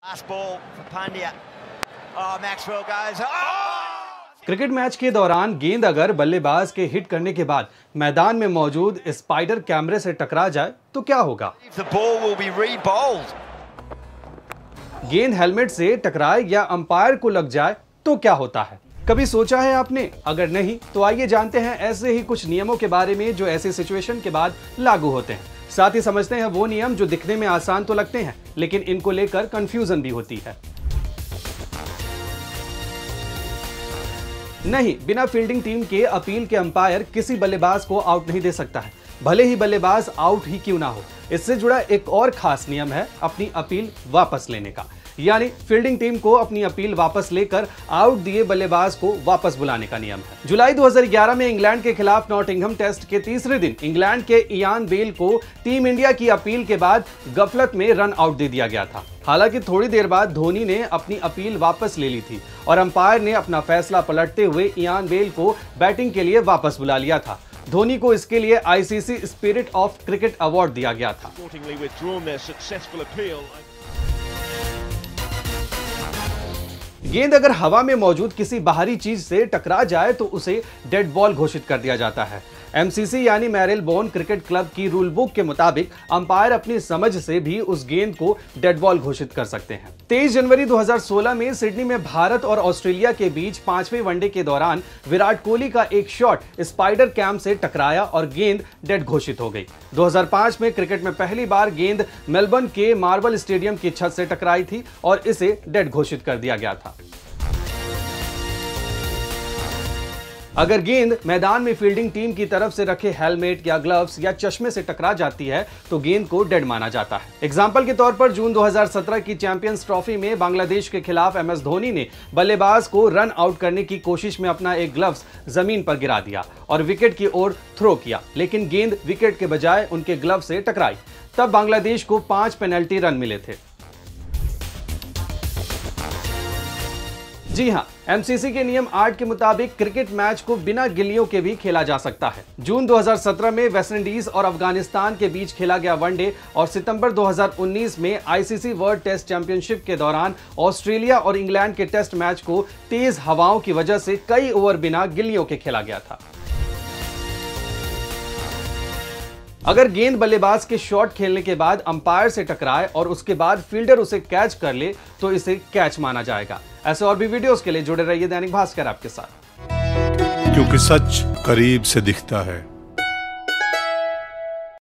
Cricket match के दौरान गेंद अगर बल्लेबाज के हिट करने के बाद मैदान में मौजूद स्पाइडर कैमरे से टकरा जाए तो क्या होगा? गेंद हेलमेट से टकराए या अंपायर को लग जाए तो क्या होता है? कभी सोचा है आपने? अगर नहीं तो आइए जानते हैं ऐसे ही कुछ नियमों के बारे में जो ऐसी सिचुएशन के बाद लागू होते हैं। साथ ही समझते हैं वो नियम जो दिखने में आसान तो लगते हैं लेकिन इनको लेकर कंफ्यूजन भी होती है। नहीं, बिना फील्डिंग टीम के अपील के अंपायर किसी बल्लेबाज को आउट नहीं दे सकता है, भले ही बल्लेबाज आउट ही क्यों ना हो। इससे जुड़ा एक और खास नियम है अपनी अपील वापस लेने का, यानी फील्डिंग टीम को अपनी अपील वापस लेकर आउट दिए बल्लेबाज को वापस बुलाने का नियम है। जुलाई 2011 में इंग्लैंड के खिलाफ नॉटिंघम टेस्ट के तीसरे दिन इंग्लैंड के इयान बेल को टीम इंडिया की अपील के बाद गफलत में रन आउट दे दिया गया था। हालांकि थोड़ी देर बाद धोनी ने अपनी अपील वापस ले ली थी और अंपायर ने अपना फैसला पलटते हुए इयान बेल को बैटिंग के लिए वापस बुला लिया था। धोनी को इसके लिए ICC spirit of cricket award दिया गया था। गेंद अगर हवा में मौजूद किसी बाहरी चीज से टकरा जाए तो उसे डेड बॉल घोषित कर दिया जाता है। एमसीसी यानी मैरिलबोन क्रिकेट क्लब की रूल बुक के मुताबिक अंपायर अपनी समझ से भी उस गेंद को डेड बॉल घोषित कर सकते हैं। 23 जनवरी 2016 में सिडनी में भारत और ऑस्ट्रेलिया के बीच 5वें वनडे के दौरान विराट कोहली का एक शॉट स्पाइडर कैम से टकराया और गेंद डेड घोषित हो गई। 2005 में क्रिकेट में पहली बार गेंद मेलबर्न के मार्बल स्टेडियम की छत से टकराई थी और इसे डेड घोषित कर दिया गया था। अगर गेंद मैदान में फील्डिंग टीम की तरफ से रखे हेलमेट या ग्लव्स या चश्मे से टकरा जाती है तो गेंद को डेड माना जाता है। एग्जाम्पल के तौर पर जून 2017 की चैंपियंस ट्रॉफी में बांग्लादेश के खिलाफ एमएस धोनी ने बल्लेबाज को रन आउट करने की कोशिश में अपना एक ग्लव्स जमीन पर गिरा दिया और विकेट की ओर थ्रो किया, लेकिन गेंद विकेट के बजाय उनके ग्लव से टकराई। तब बांग्लादेश को 5 पेनल्टी रन मिले थे। जी हां, एमसीसी के नियम 8 के मुताबिक क्रिकेट मैच को बिना गिल्लियों के भी खेला जा सकता है। जून 2017 में वेस्टइंडीज और अफगानिस्तान के बीच खेला गया वनडे और सितंबर 2019 में आईसीसी वर्ल्ड टेस्ट चैंपियनशिप के दौरान ऑस्ट्रेलिया और इंग्लैंड के टेस्ट मैच को तेज हवाओं की वजह से कई ओवर बिना गिल्लियों के खेला गया था। अगर गेंद बल्लेबाज के शॉट खेलने के बाद अंपायर से टकराए और उसके बाद फील्डर उसे कैच कर ले तो इसे कैच माना जाएगा। ऐसे और भी वीडियोस के लिए जुड़े रहिए दैनिक भास्कर आपके साथ, क्योंकि सच करीब से दिखता है।